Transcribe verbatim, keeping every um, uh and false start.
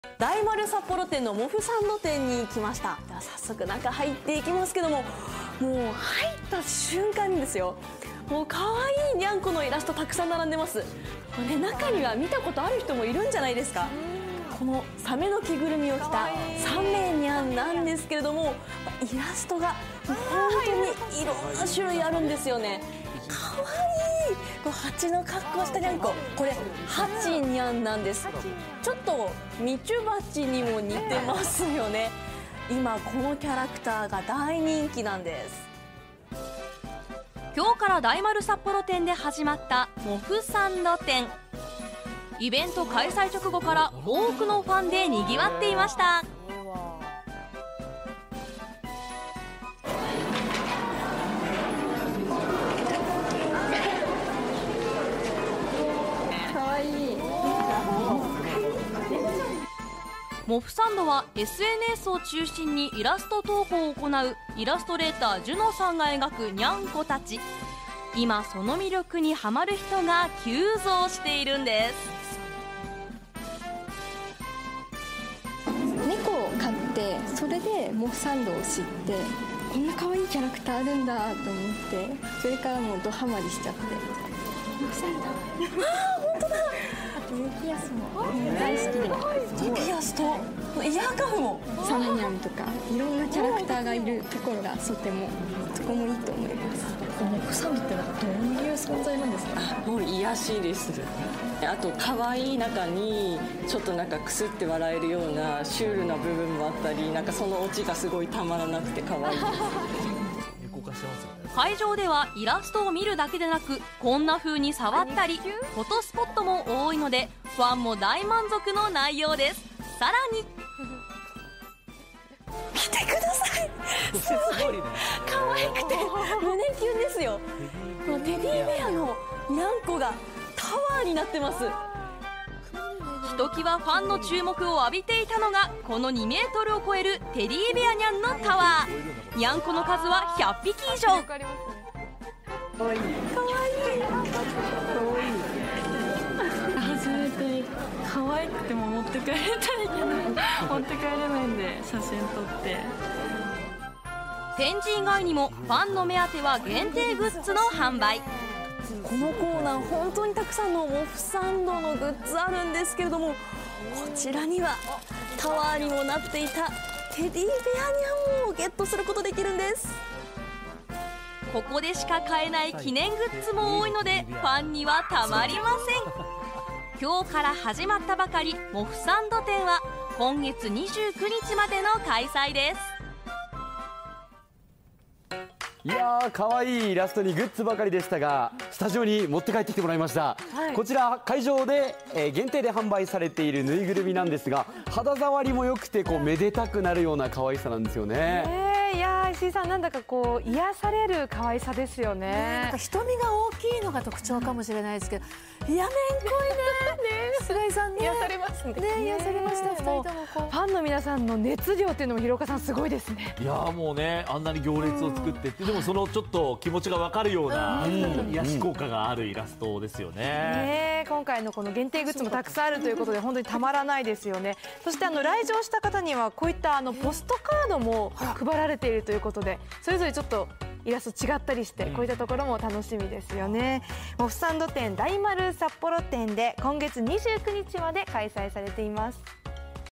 大丸札幌店のモフサンド店に来ました。では早速中入っていきますけども、もう入った瞬間にですよ、もう可愛いにゃんこのイラストたくさん並んでます。これ、ね、中には見たことある人もいるんじゃないですか。このサメの着ぐるみを着たサメにゃんなんですけれども、イラストが本当にいろんな種類あるんですよね。可愛い。これハチの格好したにゃんこ、これハチにゃんなんです。ちょっとミチュバチにも似てますよね。今このキャラクターが大人気なんです。 今日から大丸札幌店で始まったモフサンド展。イベント開催直後から多くのファンでにぎわっていました。モフサンドは エスエヌエス を中心にイラスト投稿を行うイラストレータージュノさんが描くにゃんこたち。今その魅力にハマる人が急増しているんです。 猫を飼って、それでモフサンドを知って、こんな可愛いキャラクターあるんだと思って、それからもうドハマりしちゃって。モフサンド。ああ、本当だ。あとユキヤスも大好きで。 ユキヤスとイヤーカフも。 サメニャンとかいろんなキャラクターがいるところがとてもとこもいいと思います。 モフサンドってのはどういう存在なんですか？ もう癒やしいです。あと可愛い中にちょっとなんかクスって笑えるようなシュールな部分もあったり、なんかそのオチがすごいたまらなくて可愛いです。 会場ではイラストを見るだけでなく、こんな風に触ったりフォトスポットも多いので、ファンも大満足の内容です。さらに見てください、すごい可愛くて胸キュンですよ。このテディベアのにゃんこがタワーになってます。 ひときわファンの注目を浴びていたのが、このにメートルを超えるテディベアニャンのタワー。にゃんこの数はひゃっぴき以上。 かわいいかわいい初めて可愛くても持って帰りたいけど持って帰れないんで写真撮って。 展示以外にもファンの目当ては限定グッズの販売。 このコーナー本当にたくさんのモフサンドのグッズあるんですけれども、こちらにはタワーにもなっていたテディベアニャンをゲットすることできるんです。 ここでしか買えない記念グッズも多いので、ファンにはたまりません。今日から始まったばかりモフサンド展は今月にじゅうくにちまでの開催です。 いやー、可愛いイラストにグッズばかりでしたが、スタジオに持って帰ってきてもらいました、はい、こちら会場で、えー、限定で販売されているぬいぐるみなんですが、肌触りも良くてこうめでたくなるような可愛さなんですよね。 えー、いやー、石井さん、なんだかこう癒される可愛さですよね。 ね、なんか瞳が大きいのが特徴かもしれないですけど、いやめんこいね。ね、菅井さんね、 癒されますね。 ね、癒されました。二人ともこう。 ファンの皆さんの熱量っていうのも広岡さんすごいですね。 いやー、もうね、あんなに行列を作ってって、でもそのちょっと気持ちが分かるような癒し効果があるイラストですよね。 ね、今回のこの限定グッズもたくさんあるということで本当にたまらないですよね。そしてあの来場した方にはこういったあのポストカードも配られているということで、それぞれちょっとイラスト違ったりして、こういったところも楽しみですよね。モフサンド展大丸札幌店で今月にじゅうくにちまで開催されています。